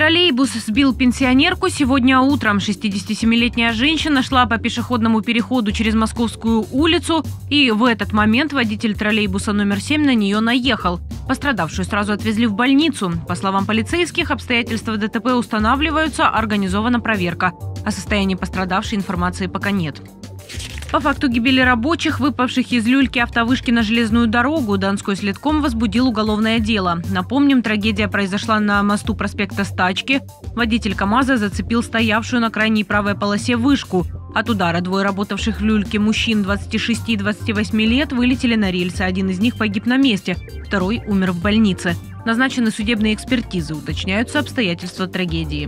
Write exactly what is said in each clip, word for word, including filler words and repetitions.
Троллейбус сбил пенсионерку сегодня утром. шестидесятисемилетняя женщина шла по пешеходному переходу через Московскую улицу, и в этот момент водитель троллейбуса номер семь на нее наехал. Пострадавшую сразу отвезли в больницу. По словам полицейских, обстоятельства ДТП устанавливаются, организована проверка. О состоянии пострадавшей информации пока нет. По факту гибели рабочих, выпавших из люльки автовышки на железную дорогу, Донской следком возбудил уголовное дело. Напомним, трагедия произошла на мосту проспекта Стачки. Водитель КАМАЗа зацепил стоявшую на крайней правой полосе вышку. От удара двое работавших в люльке мужчин двадцати шести и двадцати восьми лет вылетели на рельсы. Один из них погиб на месте, второй умер в больнице. Назначены судебные экспертизы, уточняются обстоятельства трагедии.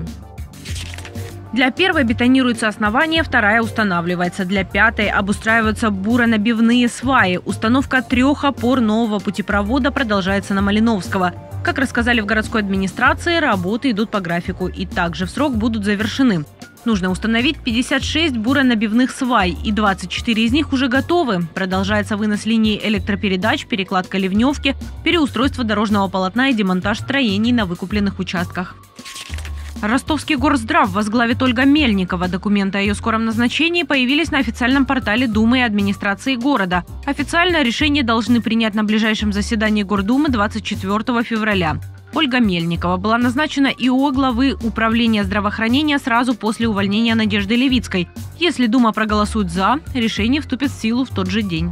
Для первой бетонируется основание, вторая устанавливается. Для пятой обустраиваются буронабивные сваи. Установка трех опор нового путепровода продолжается на Малиновского. Как рассказали в городской администрации, работы идут по графику и также в срок будут завершены. Нужно установить пятьдесят шесть буронабивных свай, и двадцать четыре из них уже готовы. Продолжается вынос линий электропередач, перекладка ливневки, переустройство дорожного полотна и демонтаж строений на выкупленных участках. Ростовский горздрав возглавит Ольга Мельникова. Документы о ее скором назначении появились на официальном портале Думы и администрации города. Официальное решение должны принять на ближайшем заседании Гордумы двадцать четвёртого февраля. Ольга Мельникова была назначена ИО главы управления здравоохранения сразу после увольнения Надежды Левицкой. Если Дума проголосует «за», решение вступит в силу в тот же день.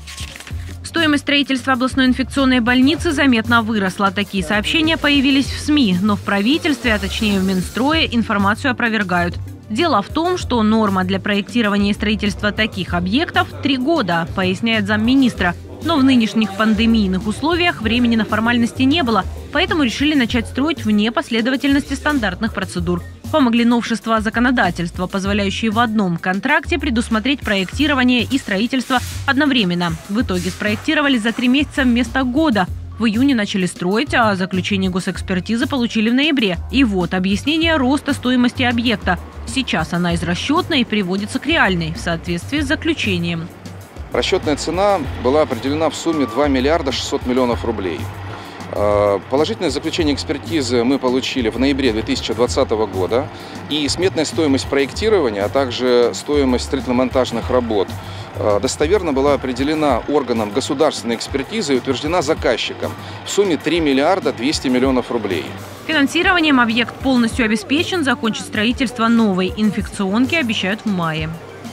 Стоимость строительства областной инфекционной больницы заметно выросла. Такие сообщения появились в СМИ, но в правительстве, а точнее в Минстрое, информацию опровергают. Дело в том, что норма для проектирования и строительства таких объектов – три года, поясняет замминистра. Но в нынешних пандемийных условиях времени на формальности не было, поэтому решили начать строить вне последовательности стандартных процедур. Помогли новшества законодательства, позволяющие в одном контракте предусмотреть проектирование и строительство одновременно. В итоге спроектировали за три месяца вместо года. В июне начали строить, а заключение госэкспертизы получили в ноябре. И вот объяснение роста стоимости объекта. Сейчас она из расчетной приводится к реальной в соответствии с заключением. Расчетная цена была определена в сумме два миллиарда шестьсот миллионов рублей. Положительное заключение экспертизы мы получили в ноябре две тысячи двадцатого года. И сметная стоимость проектирования, а также стоимость строительно-монтажных работ достоверно была определена органом государственной экспертизы и утверждена заказчиком в сумме три миллиарда двести миллионов рублей. Финансированием объект полностью обеспечен. Закончить строительство новой инфекционки обещают в мае.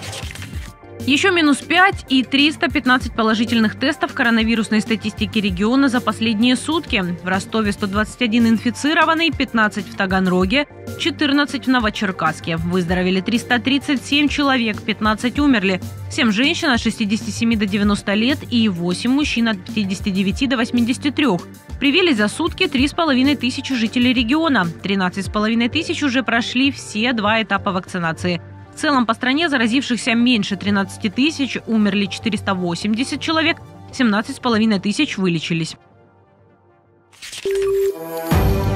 Еще минус пять и триста пятнадцать положительных тестов коронавирусной статистики региона за последние сутки. В Ростове сто двадцать один инфицированный, пятнадцать в Таганроге, четырнадцать в Новочеркасске. Выздоровели триста тридцать семь человек, пятнадцать умерли. семь женщин от шестидесяти семи до девяноста лет и восемь мужчин от пятидесяти девяти до восьмидесяти трёх. Привили за сутки три с половиной тысячи жителей региона. тринадцать с половиной тысяч уже прошли все два этапа вакцинации. В целом по стране заразившихся меньше тринадцати тысяч, умерли четыреста восемьдесят человек, семнадцать с половиной тысяч вылечились.